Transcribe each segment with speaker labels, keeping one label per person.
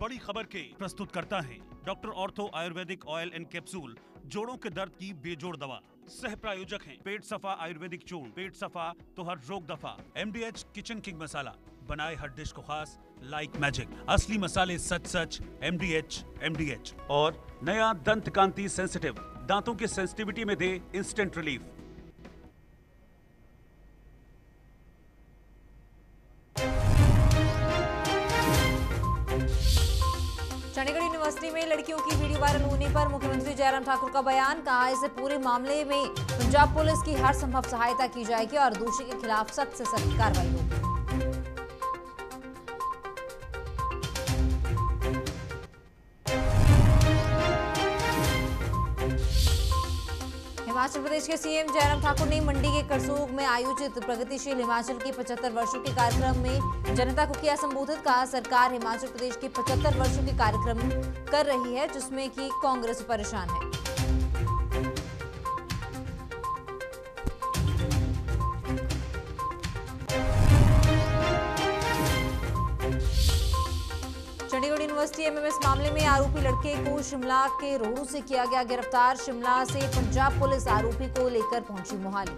Speaker 1: बड़ी खबर के प्रस्तुत करता है doctor ortho Ayurvedic oil and capsule, जोड़ों के दर्द की बेजोड़ दवा। सह प्रायोजक हैं पेट सफा आयुर्वेदिक चूर्ण, पेट सफा तो हर रोग दफा। MDH किचन किंग मसाला, बनाए हर डिश को खास लाइक मैजिक। असली मसाले सच सच, MDH। और नया दंत कांति सेंसिटिव, दांतों की सेंसिटिविटी में दे इंस्टेंट रिलीफ।
Speaker 2: चंडीगढ़ यूनिवर्सिटी में लड़कियों की वीडियो वायरल होने पर मुख्यमंत्री जयराम ठाकुर का बयान। कहा, इस पूरे मामले में पंजाब पुलिस की हर संभव सहायता की जाएगी और दोषी के खिलाफ सख्त से सख्त कार्रवाई होगी। हिमाचल प्रदेश के सीएम जयराम ठाकुर ने मंडी के करसोग में आयोजित प्रगतिशील हिमाचल के 75 वर्षों के कार्यक्रम में जनता को किया संबोधित। कहा, सरकार हिमाचल प्रदेश के 75 वर्षों के कार्यक्रम कर रही है, जिसमें कि कांग्रेस परेशान है। चंडीगढ़ यूनिवर्सिटी MMS मामले में आरोपी लड़के को शिमला के रोहडू से किया गया गिरफ्तार। शिमला से पंजाब पुलिस आरोपी को लेकर पहुंची मोहाली।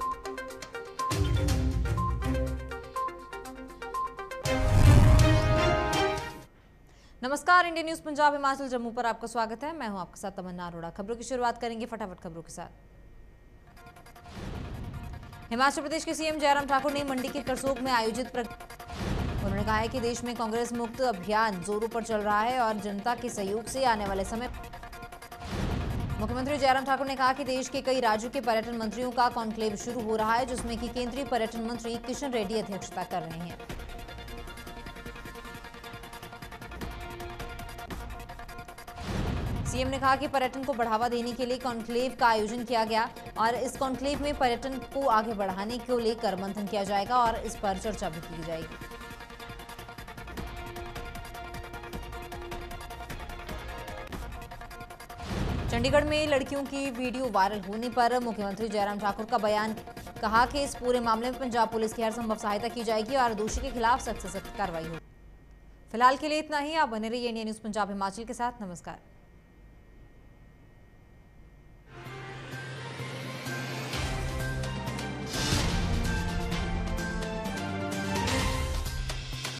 Speaker 2: नमस्कार, इंडिया न्यूज पंजाब हिमाचल जम्मू पर आपका स्वागत है। मैं हूं आपके साथ तमन्ना अरोड़ा। खबरों की शुरुआत करेंगे फटाफट खबरों के साथ। हिमाचल प्रदेश के सीएम जयराम ठाकुर ने मंडी के करसोग में आयोजित उन्होंने कहा है कि देश में कांग्रेस मुक्त अभियान जोरों पर चल रहा है और जनता के सहयोग से आने वाले समय। मुख्यमंत्री जयराम ठाकुर ने कहा कि देश के कई राज्यों के पर्यटन मंत्रियों का कॉन्क्लेव शुरू हो रहा है, जिसमें कि केंद्रीय पर्यटन मंत्री किशन रेड्डी अध्यक्षता कर रहे हैं। सीएम ने कहा कि पर्यटन को बढ़ावा देने के लिए कॉन्क्लेव का आयोजन किया गया और इस कॉन्क्लेव में पर्यटन को आगे बढ़ाने को लेकर मंथन किया जाएगा और इस पर चर्चा भी की जाएगी। चंडीगढ़ में लड़कियों की वीडियो वायरल होने पर मुख्यमंत्री जयराम ठाकुर का बयान। कहा कि इस पूरे मामले में पंजाब पुलिस की हर संभव सहायता की जाएगी और दोषी के खिलाफ सख्त से सख्त कार्रवाई होगी। फिलहाल के लिए इतना ही। आप बने रहिए इंडिया न्यूज पंजाब हिमाचल के साथ। नमस्कार।